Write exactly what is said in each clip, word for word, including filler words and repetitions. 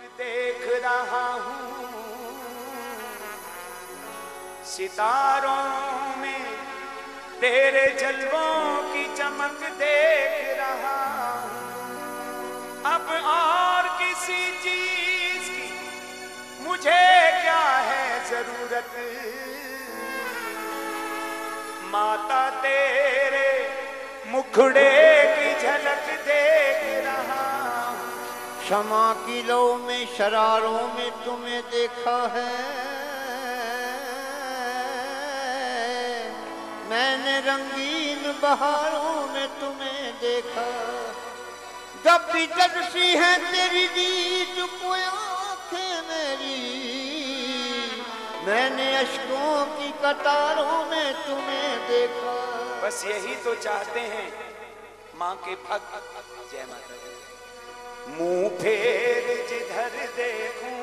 देख रहा हूँ, सितारों में तेरे जलवों की चमक देख रहा हूँ। अब और किसी चीज की मुझे क्या है जरूरत, माता तेरे मुखड़े की झलक देख रहा हूँ। क्षमा की लो में शरारों में तुम्हें देखा है, मैंने रंगीन बहारों में तुम्हें देखा। जब भी तरसी है तेरी दीद को आंखें मेरी, मैंने अश्कों की कतारों में तुम्हें देखा। बस यही तो चाहते हैं माँ के भक्त। जय माता दी। मुंह फेर जिधर देखूं,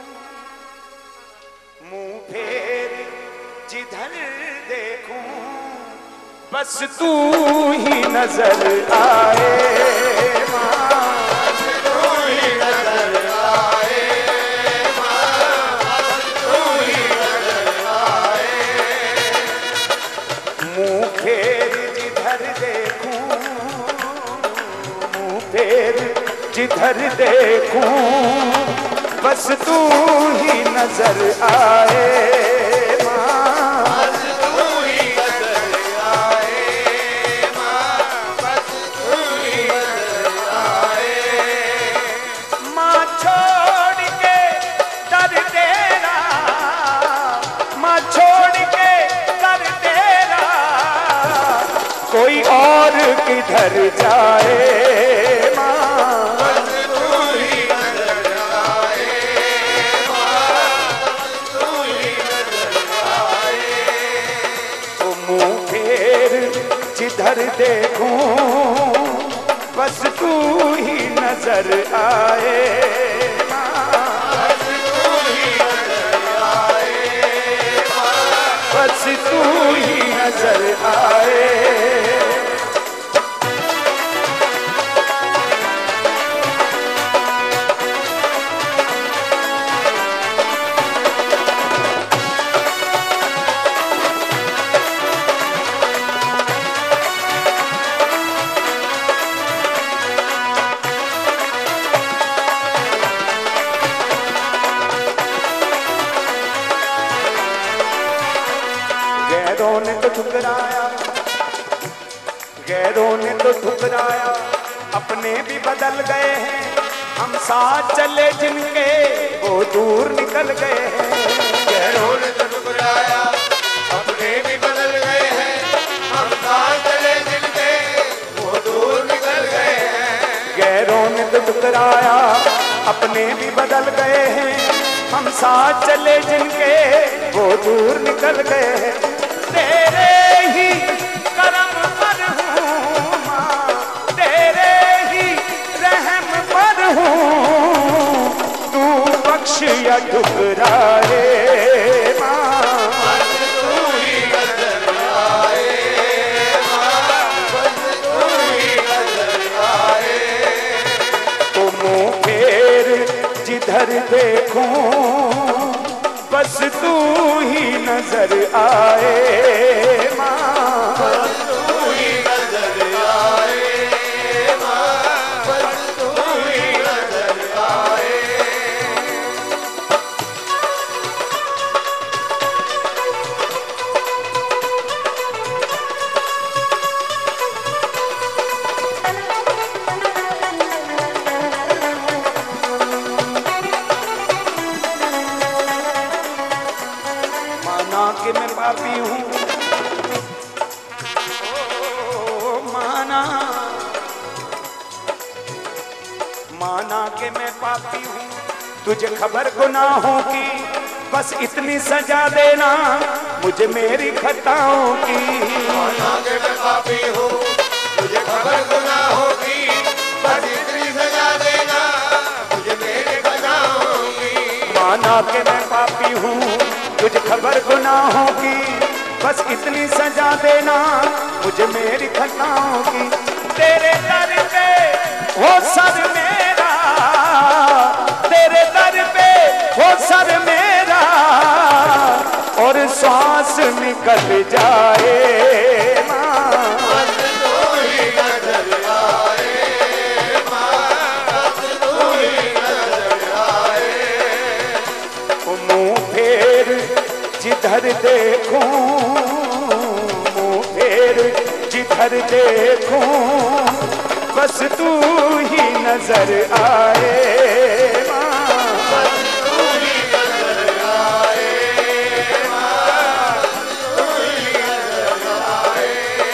मुंह फेर जिधर देखूं, बस तू ही नजर आए माँ, बस तू ही नजर आए माँ, बस तू ही नजर आए। मुंह फेर जिधर देखूं, मुंह फेर जिधर देखूं, बस तू ही नजर आए माँ, बस तू ही नजर आए माँ, बस तू ही नजर आए। माँ छोड़ के दर तेरा, माँ छोड़ के दर तेरा, कोई और किधर जाए माँ, जिधर देखूं बस तू ही नजर आए माँ, बस तू ही नजर आए माँ, बस तू ही नजर आए। गैरों ने तो ठुकराया, गैरों ने तो ठुकराया, अपने भी बदल गए हैं। हम साथ चले जिनके वो दूर निकल गए हैं। गैरों ने तो ठुकराया, अपने भी बदल गए हैं। हम साथ चले जिनके वो दूर निकल गए हैं। गैरों ने तो ठुकराया, अपने भी बदल गए हैं। हम साथ चले जिनके वो दूर निकल गए हैं। तेरे ही करम पर हूँ माँ, तेरे ही रहम पर हूँ, तू बख्श या ठुकराए माँ, बस तू ही नजर आए माँ, बस तू ही नजर आए। तो मुँह फेर जिधर देखूं, बस तू ही नजर आए माँ, बस तू ही नजर आए माँ, बस तू ही नजर आए। कि मैं पापी हूँ, ओ माना, माना कि मैं पापी हूँ, तुझे खबर गुनाहों की, बस इतनी सजा देना मुझे मेरी खताओं की। माना कि मैं पापी हूँ, तुझे खबर गुनाहों की, बस इतनी सजा देना मुझे मेरी खताओं की। माना कि मैं पापी हूँ, तुझे खबर गुनाहों की, बस इतनी सजा देना मुझे मेरी खताओं की। तेरे दर पे हो सर मेरा, तेरे दर निकल जाए माँ, बस तू ही नजर आए माँ, बस तू ही नजर आए। मुँह फेर जिधर देखूं, मुँह फेर जिधर देखूं, बस तू ही नजर आए माँ, बस तू ही नजर आए माँ, तू ही नजर आए।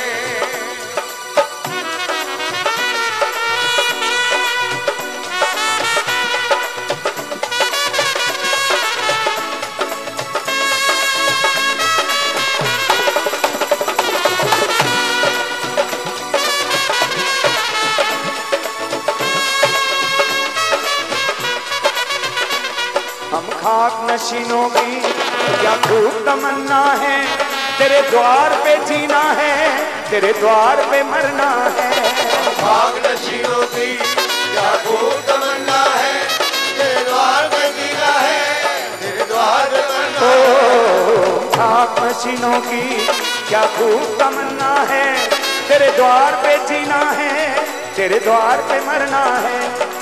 हम खाक नशीनों की क्या खूब तमन्ना है, तेरे द्वार पे जीना है, तेरे द्वार पे मरना है। भाग नशीनों की क्या खूब तमन्ना है, तेरे द्वार पे जीना है, तेरे द्वार पे मरना है। खाक नशीनों की क्या खूब तमन्ना है, तेरे द्वार पे जीना है, तेरे द्वार पे मरना है।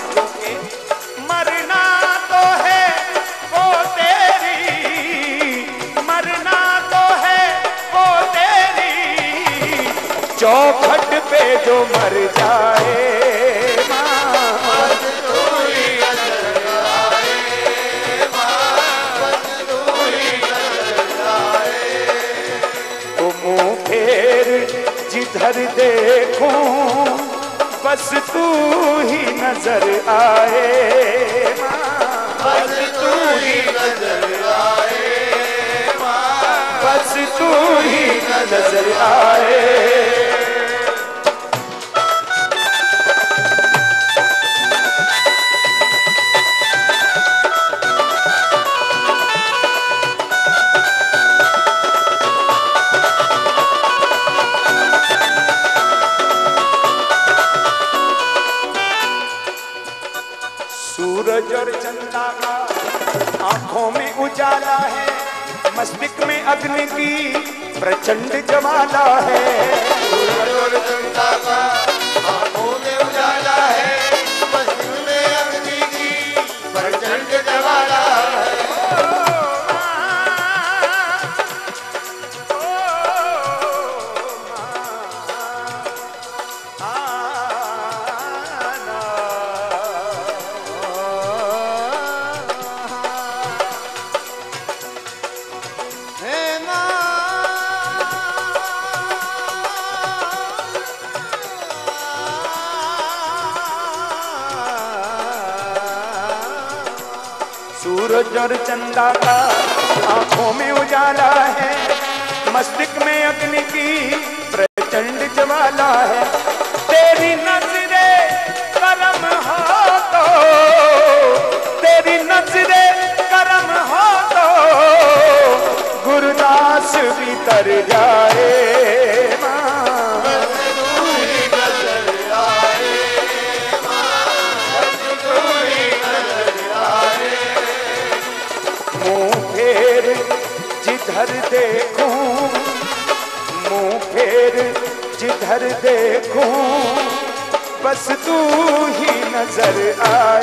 मरना तो है वो तेरी, मरना तो है वो तेरी, चौखट पे जो मर जाए माँ, बस तू ही नजर आए माँ, बस तू ही नजर आए। तो मुँह फेर जिधर देखूं, बस तू ही नजर आए माँ, बस तू ही नजर आए माँ, बस तू ही नजर आए। सूरज और चंदा का आंखों में उजाला है, मस्तिष्क में अग्नि की प्रचंड ज्वाला है। सूरज और चंदा का आंखों में उजाला है, मस्तिष्क में अग्नि की प्रचंड ज्वाला है। सूरज और चंदा का आंखों में उजाला है, मस्तिष्क में अग्नि की प्रचंड ज्वाला है। तेरी नजरे करम हो तो, तेरी नजरे करम हो तो, गुरुदास भी तर जाए माँ, बस तू ही नजर आए माँ, बस तू ही नजर आए। मुँह फेर जिधर देखूं, मुँह फेर जिधर देखूं, बस तू ही नजर आए।